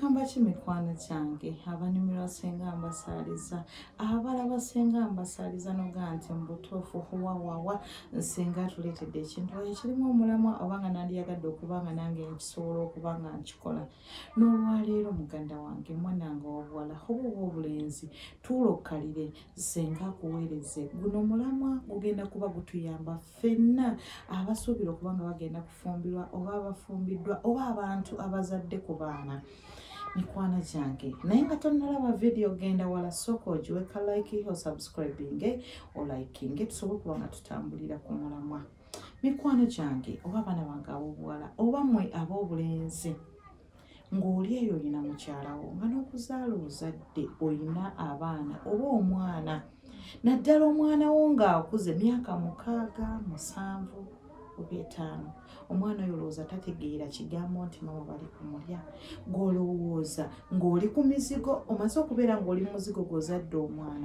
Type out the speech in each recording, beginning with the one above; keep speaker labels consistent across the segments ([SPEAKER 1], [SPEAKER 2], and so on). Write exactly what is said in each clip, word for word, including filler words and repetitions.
[SPEAKER 1] Mbagamba ki mikwano kyange abanyumirwa senga mbasaliza abalaba senga mbasaliza noga nti mbutuufu huwawawa senga tuleetedde ekintu ekirimu omulamwa obanga nandiyagadde okubanga nange nkisobola okubanga nkikola n'olwaleero muganda wange mwanange obuwala oba obw'obulenzi tuula okkalire senga akuweereze guno omulamwa gugenda kuba gutuyamba ffenna abasuubira okubanga bagenda kufumbirwa oba abafumbiddwa oba abantu abazadde ku baana mikwano gyange naye nga tonnalaba video genda wala sooka ogiweka like o subscribing o liking tusobole okuba nga tutambulira ku mulamwa mikwano gyange oba abaana bange ab'obuwala oba mmwe ab'obulenzi ng'oli eyo olina mukyalawo nga n'okuzaala ozadde olina abaana oba omwana naddala omwana wo ng'akuze myaka mukaaga musanvu oba etaano omwana oyo olowooza tategeera kigambo nti mama bali kumulya ng'olowooza ng'oli ku mizigo omaze okubeera ng'oli mu muzigo gw'ozadde omwana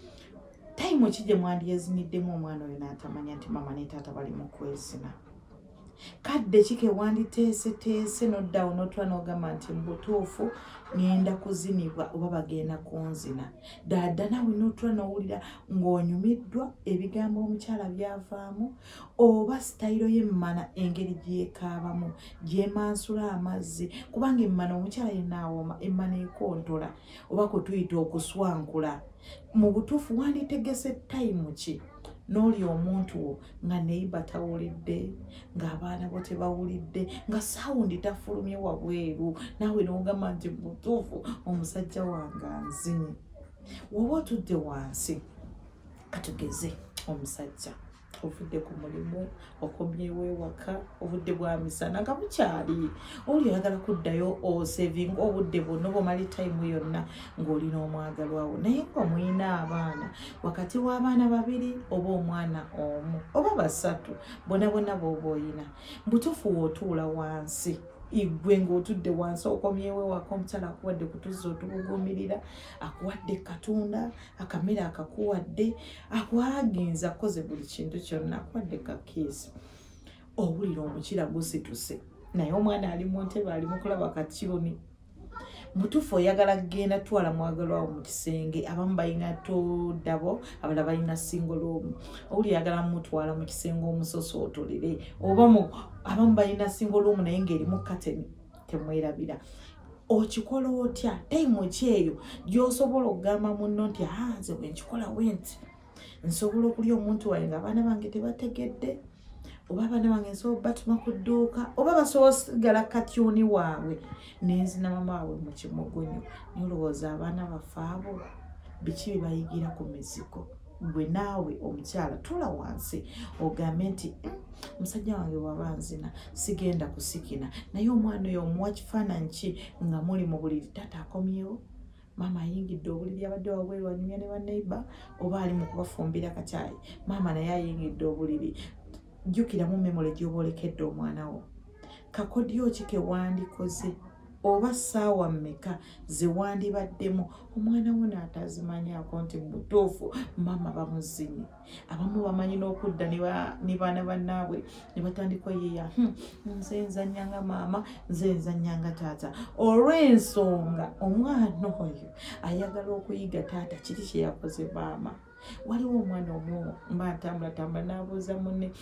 [SPEAKER 1] tayimu ki gye mwandyeziniddemu omwana oyo n'atamanya nti mama ne taata bali mu kwezina kadde ki ke wanditeeseteese n'oddawo n'otula n'ogamba nti mbutuufu ngenda kuzinibwa oba bagenda kunzina ddaadda nawe n'otula n'owulira ng'onyumiddwa ebigambo omukyala byavaamu oba sitayiro y'emmana engeri gyekaabamu gyemansula amazzi kubanga emmana omukyala yennaawoma emmana ekontola oba kwe tuyita okuswankula mu butuufu wanditegese tayimu ki n'oli omuntu wo nga neiba tawulidde ng'abaana bo tebawulidde nga saawundi tafulumye wabweru naawe n'ogamba nti butuufu omusajja wange anzinye woba otudde wansi katugeze omusajja ovudde ku mulimu okomyewo ewaka obudde bwa misana nga bukyali oli oyagala kuddayo osevinga obudde bwonna obumali tayimu yonna ng'olina omwagalwawo naye nga mulina abaana wakati w'abaana babiri oba omwana omu oba basatu bonna bonna b'oba oyina butuufu w'otuula wansi igwe ng'otudde wansi okomyewo ewaka omukyala akuwadde kutuzza otubuguumirira akuwadde katunda akamere akakuwadde akwaginza akoze buli kintu kyonna akuwadde kakiisi owulira omukira gusituse naye omwana ali mu ntebe ali mu kulaba kakironi mutuufu oyagala kgenda twala mwagalwawo mu kisenge abamu balina todabo abalala balina singoloomu owuli yagala mutwala mu kisenge omusosootolere oba abamu balina singoloomu naye ng'erimu kateni temwerabira okikola otya tayimu ki eyo gy'osobola okugamba munno nti aa nze bwe nkikola wenti nsobola okulya omuntu waye ng'abaana bange tebategedde oba abaana bange nsobola batuma ku dduuka oba basobola osigala katyuni waabwe nenzina mama waabwe mu kimugunyu nolowooza abaana baffe abo biki bye bayigira ku mizigo gwe naawe omukyala tula wansi ogambe nti musajja wange bw'aba nzina sigenda kusikina naye omwana oyo omuwa kifaananyi ki nga muli mu buliri taata akomyewo mama ayingidde obuliri abadde wabweru wanyumya ne baneiba oba ali mu kubafumbira kacaayi mama naye ayingidde obuliri jjukiramu memole gy'oba olekedde omwana wo kakodyo ki ke wandikoze oba ssaawa mmeka ze wandibaddemu omwana wo n'atazimanyaako nti mutuufu mama bamuzinye abamu bamanyi n'okudda ne baana bannaabwe ne batandika yeeya nze nzannyanga maama nze nzannyanga taata olw'ensonga omwana oyo ayagala okuyiga taata kiri kye yakoze maama waliwo omwana omu mba ntambulatambula n'abuuza munne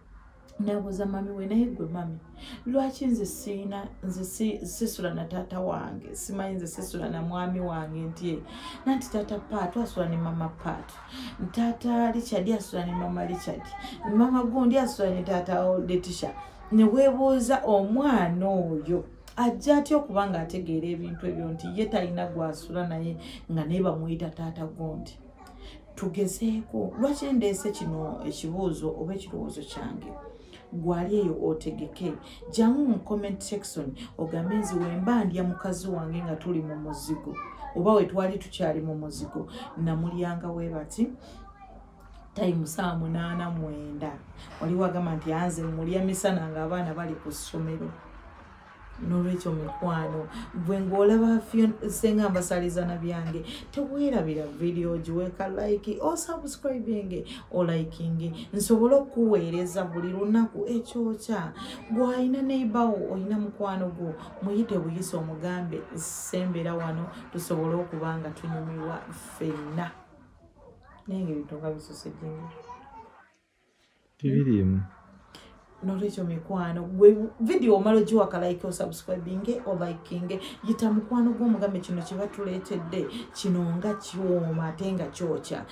[SPEAKER 1] nabuuza mami we naye gwe mami lwaki nze siina nze sisula na taata wange simanyi nze sisula na mwami wange nti nanti taata paatu asula ne mama paatu taata Richard asula ne mama Richard mama gundi asula ne taata Letisha ne weebuuza omwana oyo ajja atya okuba nga ategeera ebintu ebyo nti ye talina gwasula naye nga naye bamuyita taata gundi tugezeeko lwaki ndeese kino ekibuuzo oba ekirowoozo kyange gwali eyo otegeke jamu mu comment section ogambe nzi wemba ndya mukazi wange nga tuli mu muzigo oba we twali tukyali mu muzigo namulyanga we bati tayimu saa munaana mwenda wali wagamba nti anze mulya misana ng'abaana bali ku ssomero N'olwekyo mikwano bwe ng'olaba senga mbasalizana byange teweerabira video giweeka like o subscribing o liking nsobole okuweereza buli lunaku ekyokya gw'alina neighbour olina mukwano gwo muyite buyise omugambe sembera wano tusobole okuba nga tunyumirwa ffenna naye ebintu bisose jingi
[SPEAKER 2] tibirimu
[SPEAKER 1] n'olwekyo mikwano gwe video omala ogiwaka like o subscribing o liking yita mukwano gw'omugambe kino kye batuleetedde kino nga kiwooma ate nga kyokya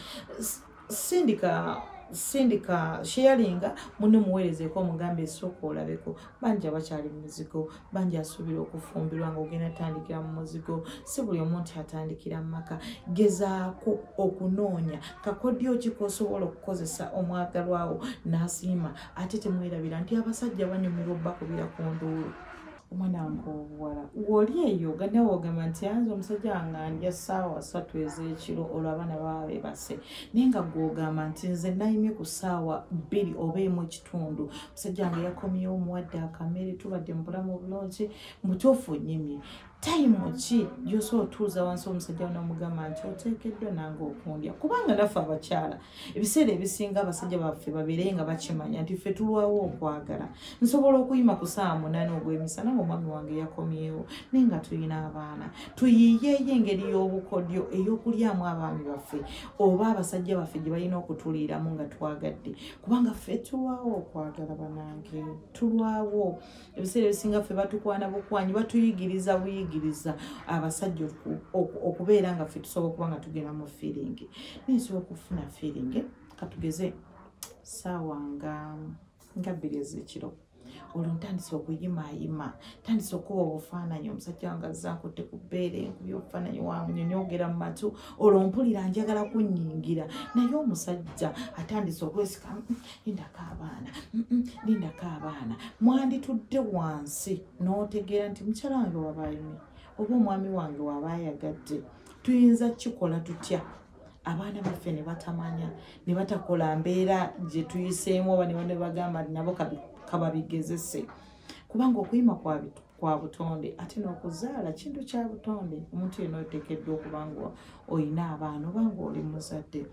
[SPEAKER 1] sindika sindika sharinga munne muweerezeeko omugambe esooka olabeko bangi abakyali mu muzigo bangi asuubira okufumbirwa nga ogenda atandikira mu muzigo si buli omuntu atandikira mu maka gezaako okunoonya kakodyo ki k'osobola okukozesa omwagalwawo n'asiima ate temwerabira nti abasajja banyumirwa obbakubira ku nduulu omwana wange obuwala ng'oli eyo gadde wogamba nti yanze omusajja wange andya ssaawa ssatu ez'ekiro olwo abaana baba beebase naye nga gw'ogamba nti nze nayimye ku ssaawa bbiri oba emu ekitundu omusajja wange yakomyewo muwadde akamere tubadde mu bulamu obulungi mutuufu nnyimye tayimu ki gy'osobola otuuza wansi omusajja n'omugamba nti oteekeddwa nange okundya kubanga naffe abakyala ebiseera ebisinga abasajja baffe babeere nga bakimanya nti ffe tulwawo okwagala nsobola okuyima ku ssaawa munaana ogw'emisana ng'omwami wange yakomyewo naye nga tulina abaana tuyiiyeeyo engeri y'obukodyo ey'okulyamu abaami baffe oba abasajja baffe gye balina okutuliiramu nga twagadde kubanga ffe tulwawo okwagala banange tulwawo ebiseera ebisinga ffe batukwana bukwanyi batuyigiriza buyigiriza abasajja okubeera nga ffe tusobola okuba nga tugenda mu feeling ninsobola okufuna feeling katugeze ssaawa nga nga bbiri ez'ekiro olwo ntandise okuyimaayima ntandise okuba obufaananyi omusajja wange azza nkutte ku bbeere nkubye obufaananyi wanyonyogera mu matu olwo mpulira njagala kunnyingira naye omusajja atandise okwesika lindako abaana lindako abaana mwanditudde wansi n'otegeera nti mukyala wange wabaayime oba omwami wange waba ayagadde tuyinza kikola tutya abaana baffe ne batamanya ne batakola mbeera gye tuyiseemu oba ne bagamba nabo kababigezese kubanga okuyima kwa butonde ate n'okuzaala kintu kya butonde omuntu yenna oteekeddwa okuba nga olina abaana oba nga oli muzadde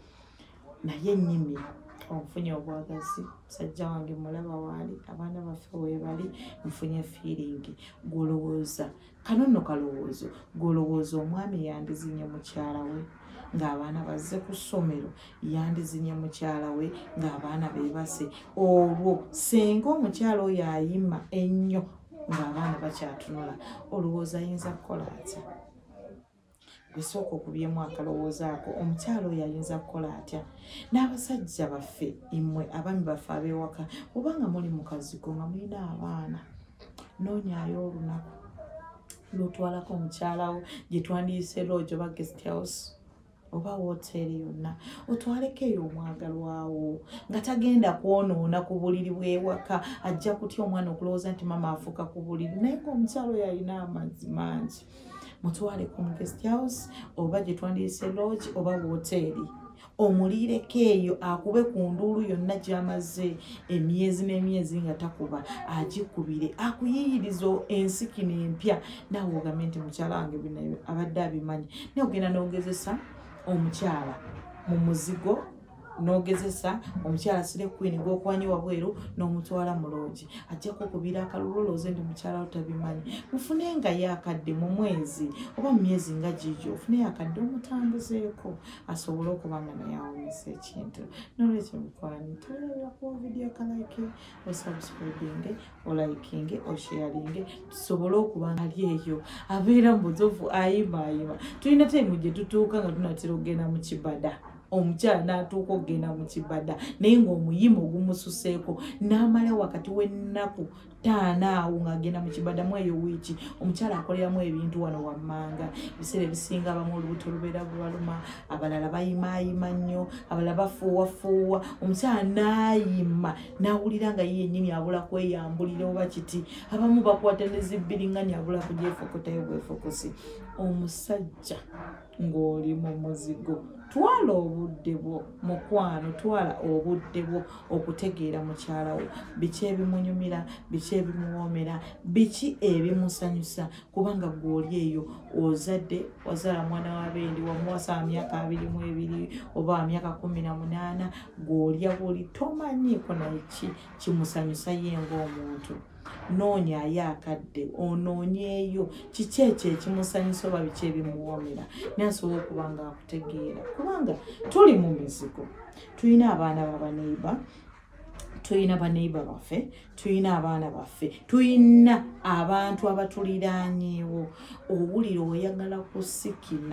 [SPEAKER 1] naye nnyimi onfunye obwagazi musajja wange mulaba waali abaana baffe weebali nfunye feeling gw'olowooza kano nno kalowoozo gw'olowooza omwami yandizinye mukyala we ng'abaana bazze ku ssomero yandizinye mukyala we ng'abaana beebase olwo senga omukyala oyo ayima ennyo ng'abaana bakyatunula olowooza ayinza kukola atya bisooka okubyemu akalowoozo ako omukyala oyo ayinza kukola atya n'abasajja baffe immwe abaami baffe ab'ewaka obanga muli mu kazigo nga mulina abaana noonyaayo olunaku lwotwalako omukyalawo gye twandiyise lodge oba guest house oba woteeri yonna otwaleko eyo omwagalwawo nga tagenda kwonoona ku buliri bw'ewaka ajja kutya omwana okulowooza nti mama afuuka ku buliri naye ng'omukyalo oyo alina amazzi mangi mutwaleko mu guest house oba gye twandiyise lodge oba woteeri omuliireko eyo akube ku nduulu yonna gy'amaze emyezi n'emyezi nga takuba agikubire akuyiyiriza ensikino empya naawe ogambe nti mukyala wange bino abadde abimanyi naye ogenda n'ogezesa omukyala mu muzigo n'ogezesa omukyala sire queen gw'okwanye wabweru n'omutwala mu loogi ajja kukubira akalulolooze ndi mukyala otabimanyi mufunengayo akadde mu mwezi oba mu myezi nga gigyo ofuneyo akadde omutambuzeeko asobole okuba nga naye awomesa ekintu n'olwekyo mikwani tulerako vidiyo kalike osubscribing oliking osharing tusobole okuba nga ali eyo abeera mu buzofu ayimaayima tulina taimu gye tutuuka nga tunatera okugenda mu kibada omukyala n'atuuka okugenda mu kibada naye ng'omuyima ogumususeeko n'amala wakati w'ennaku ttaano awo ng'agenda mu kibada mu eyo wiiki omukyala akoleramu ebintu wano wammanga ebiseera ebisinga abamu olubuto lubeera bubaluma abalala bayimaayima nnyo abalala bafuuwafuuwa omukyala n'ayima n'awulira nga ye yennyini abula kweyambulira oba kiti abamu bakwata ne zibbiriŋŋanya abula kugyefokotayo bwefokosi omusajja ng'oli mu muzigo twala obu obudde bwo mukwano twala obudde bwo okutegeera mukyala wo biki ebimunyumira biki ebimuwoomera biki ebimusanyusa kubanga gw'oli eyo ozadde wazaala mwana wa bendi wamuwasa myaka abiri mu ebiri oba myaka kumi na munaana gw'olya bw'oli tomanyiiko naye ki kimusanyusa ye ng'omuntu noonyayo akadde onoonyeeyo kiki ekyo ekimusanyusa oba biki ebimuwoomera naye asobola okuba nga akutegeera kubanga tuli mu mizigo tulina abaana babaneiba tulina baneiba baffe tulina abaana baffe tulina abantu abatuliraanyeewo owulira oyagala kusikina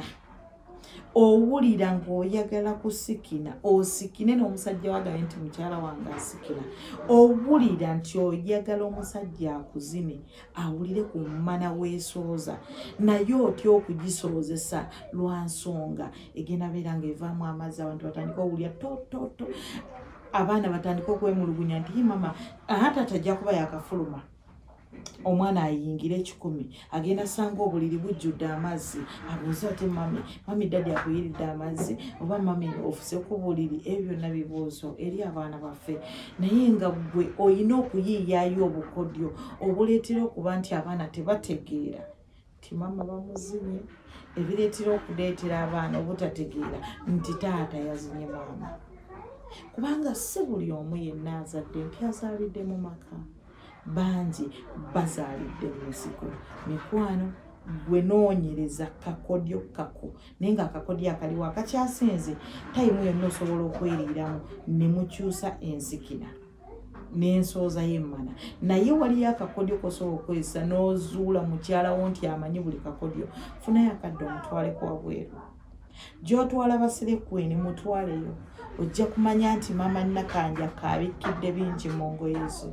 [SPEAKER 1] owulira ng'oyagala kusikina osikine n'omusajja wagaye nti mukyala wange asikina owulira nti oyagala omusajja akuzine awulire ku mmana weesooza naye otya okugisoozesa lwa nsonga egenda beera ng'evaamu amazzi abantu batandika owulira tototo abaana batandika okwemulugunya nti mama ate atajja kuba yakafuluma omwana ayingira ekikumi agenda sanga obuliri bujjudde amazzi abuuza ati mami mami dadi akuyiridde amazzi oba mami ofuse ku buliri ebyo byonna bibuuzo eri abaana baffe naye nga gwe olina okuyiiyaayo obukodyo obuleetera okuba nti abaana tebategeera ti mama bamuzimye ebireetera okuleetera abaana obutategeera nti taata yazinye maama kubanga si buli omu yenna azadde mpya azaalidde mu maka bangi bazaalidde mu nsiko mikwano gwe noonyereza kakodyo kako naye nga akakodyo akaliwo akakyasinze tayimu yonna osobola okweriiramu ne mukyusa ensikina n'ensooza y'emmana naye waliyo akakodyo kosobola okwesa n'ozuula mukyala wo nti amanyi buli kakodyo funayo akadde omutwale ku wabweru gy'otwala basirekuweni mutwaleyo ojja kumanya nti maama Nakanja kaabikidde bingi mu ngoye zo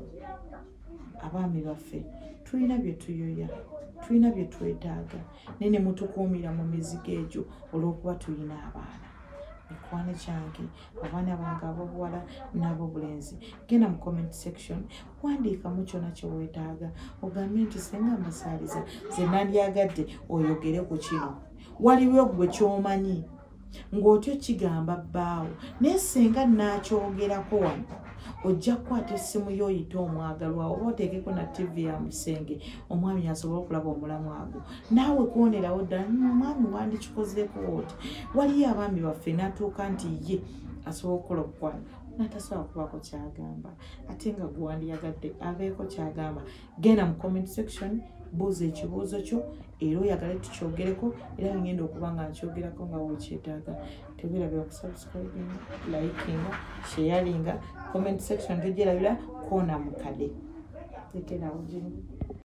[SPEAKER 1] abaami baffe tulina bye tuyoya tulina bye twetaaga naye ne mutukuumira mu mizigo egyo olw'okuba tulina abaana mikwano kyange abaana bange ab'obuwala n'ab'obulenzi genda mu comment section wandiikamu kyona kye weetaaga ogambe nti senga amasaaliza ze nandyagadde oyogere ku kino waliwo gwe ky'omanyi ng'otyo kigamba bbaawo naye senga naakyogerako wano ojja kukwata essimu y'oyita omwagalwa oba oteekeko na tivi ya musenge omwami asobola okulaba omulamu ago naawe kuwonerawo ddala omwami wandikikozeeko oti waliyo abaami baffe n'atuuka nti ye asobola okukola okukwano natasobola kubaako kyagamba ate nga gwe wandiyagadde abeeko kyagamba genda mu comment section buuza ekibuuzo kyo era oyagale tukyogereko era ngenda okuba nga nkyogerako nga wekyetaaga teweerabira okusubscribing likinga sharinga comment section togyerabira koona mukade lekerawo gino